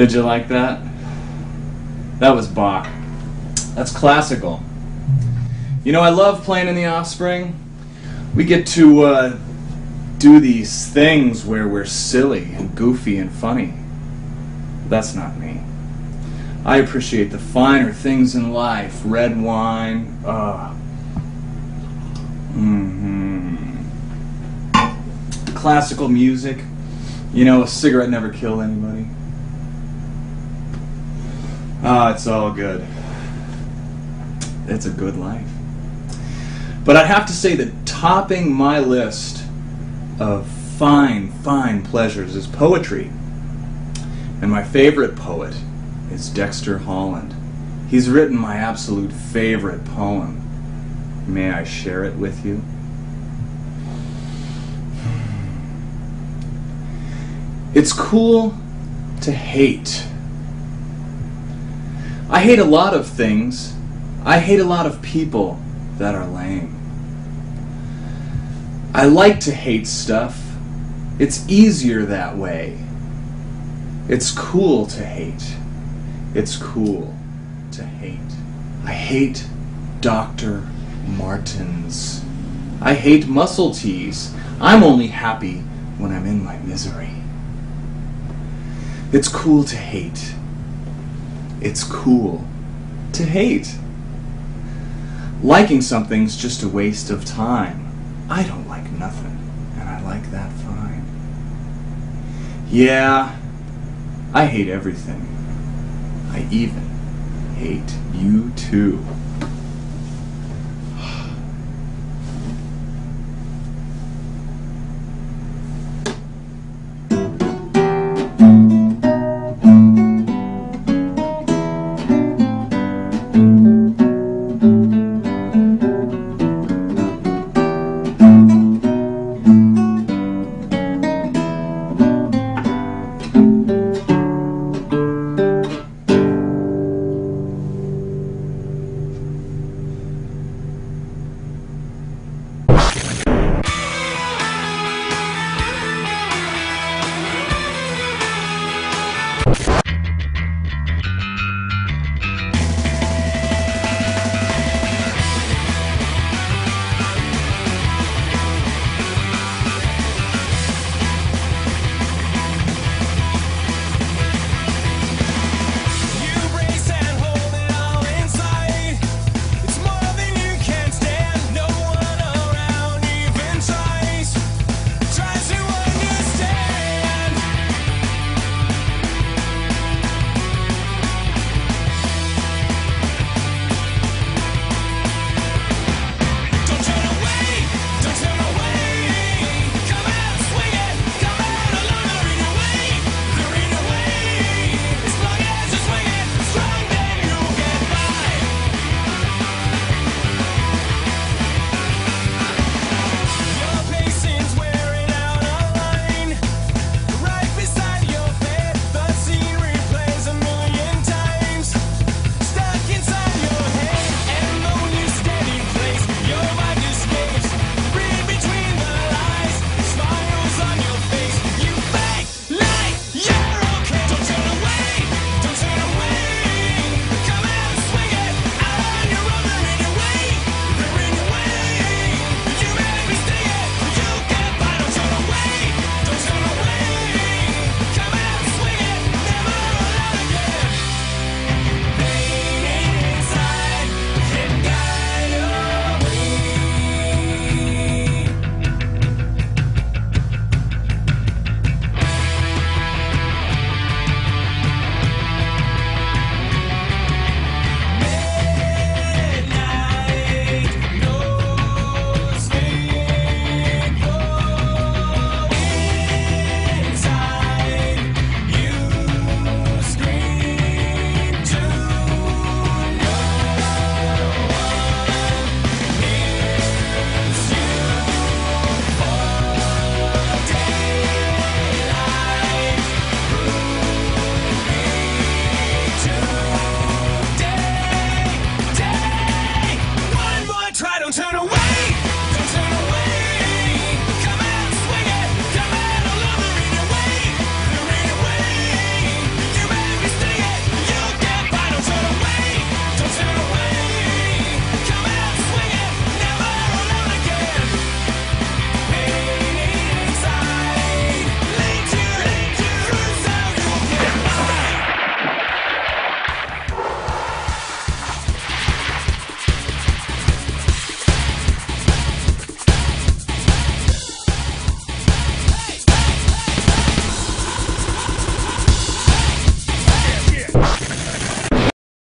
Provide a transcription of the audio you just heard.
Did you like that? That was Bach. That's classical. You know, I love playing in The Offspring. We get to do these things where we're silly and goofy and funny. That's not me. I appreciate the finer things in life. Red wine. Classical music. You know, a cigarette never killed anybody. It's all good. It's a good life. But I'd have to say that topping my list of fine pleasures is poetry. And my favorite poet is Dexter Holland. He's written my absolute favorite poem. May I share it with you? It's cool to hate. I hate a lot of things. I hate a lot of people that are lame. I like to hate stuff. It's easier that way. It's cool to hate. It's cool to hate. I hate Dr. Martens. I hate muscle tees. I'm only happy when I'm in my misery. It's cool to hate. It's cool to hate. Liking something's just a waste of time. I don't like nothing, and I like that fine. Yeah, I hate everything. I even hate you too.